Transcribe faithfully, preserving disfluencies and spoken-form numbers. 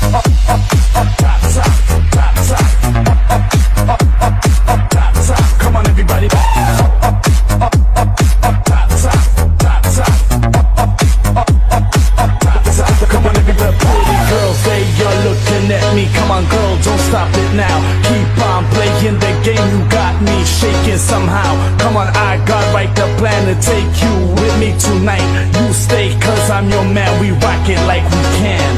Somehow, come on, I got right the plan to take you with me tonight. You stay, cause I'm your man, we rock it like we can.